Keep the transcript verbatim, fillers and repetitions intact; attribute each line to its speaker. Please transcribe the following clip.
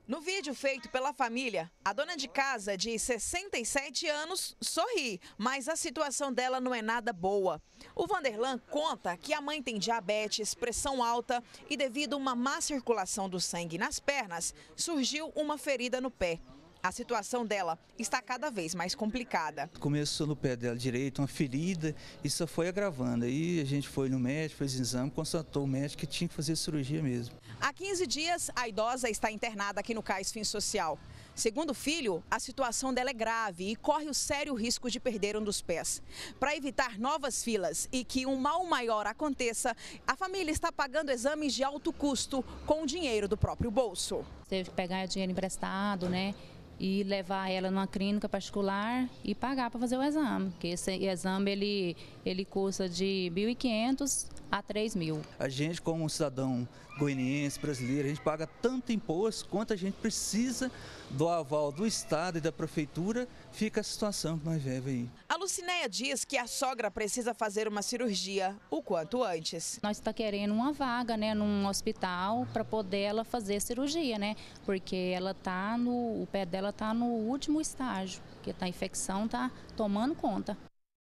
Speaker 1: No vídeo feito pela família, a dona de casa de sessenta e sete anos sorri, mas a situação dela não é nada boa. O Vanderlan conta que a mãe tem diabetes, pressão alta e devido a uma má circulação do sangue nas pernas, surgiu uma ferida no pé. A situação dela está cada vez mais complicada.
Speaker 2: Começou no pé dela direito, uma ferida, e só foi agravando. Aí a gente foi no médico, fez exame, constatou o médico que tinha que fazer cirurgia mesmo.
Speaker 1: Há quinze dias, a idosa está internada aqui no Cais Fim Social. Segundo o filho, a situação dela é grave e corre o sério risco de perder um dos pés. Para evitar novas filas e que um mal maior aconteça, a família está pagando exames de alto custo com o dinheiro do próprio bolso.
Speaker 3: Teve que pegar dinheiro emprestado, né? E levar ela numa clínica particular e pagar para fazer o exame, porque esse exame ele, ele custa de mil e quinhentos a três mil.
Speaker 2: A gente, como um cidadão goianiense, brasileiro, a gente paga tanto imposto quanto a gente precisa do aval do Estado e da Prefeitura, fica a situação que nós vivemos aí.
Speaker 1: A Lucinéia diz que a sogra precisa fazer uma cirurgia o quanto antes.
Speaker 3: Nós está querendo uma vaga, né, num hospital para poder ela fazer cirurgia, né, porque ela tá no, o pé dela está no último estágio, que a infecção está tomando conta.